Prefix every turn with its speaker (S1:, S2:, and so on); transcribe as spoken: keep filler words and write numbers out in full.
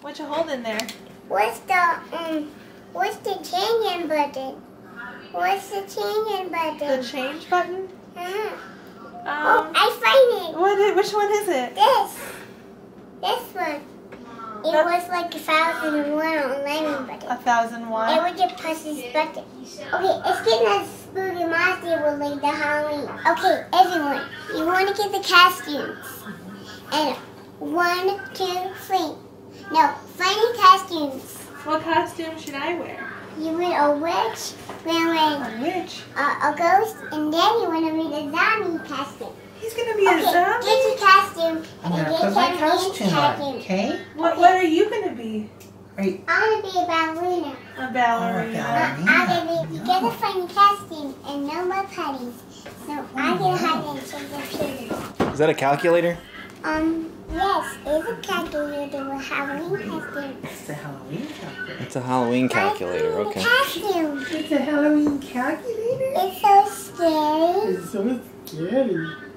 S1: What you holding there?
S2: What's the um? What's the changing button? What's the changing button?
S1: The change button?
S2: Uh-huh.
S1: Um,
S2: oh, I find it.
S1: What? Is, which one is it?
S2: This. This one. It that, was like a thousand and one on lightning button.
S1: A thousand one?
S2: It would get press this button. Okay, it's getting a spooky monster with like the Halloween. Okay, everyone, you want to get the costumes. And one, two, three. No, funny costumes.
S1: What costume should I wear?
S2: You want a witch, we're wearing
S1: a witch,
S2: uh, a ghost, and then you want to be the zombie costume.
S1: He's gonna be
S2: okay,
S1: a zombie.
S2: Get your costume.
S3: I'm
S2: and
S3: gonna
S2: get
S3: put my
S2: your
S3: costume
S2: costume.
S3: on, okay?
S1: What
S2: okay.
S1: What are you gonna be?
S3: Are you...
S2: I'm gonna be a ballerina.
S1: A ballerina.
S3: Oh,
S2: Uh, I'm gonna be. You get a funny costume and no more putties. So
S3: oh,
S2: I'm gonna
S3: no.
S2: hide and check the pictures.
S4: Is that a calculator?
S2: Um. Yes, it's a calculator with Halloween costume.
S3: It's the Halloween calculator.
S4: It's a Halloween calculator, okay.
S2: Costume.
S3: It's a Halloween calculator?
S2: It's so scary.
S3: It's so scary.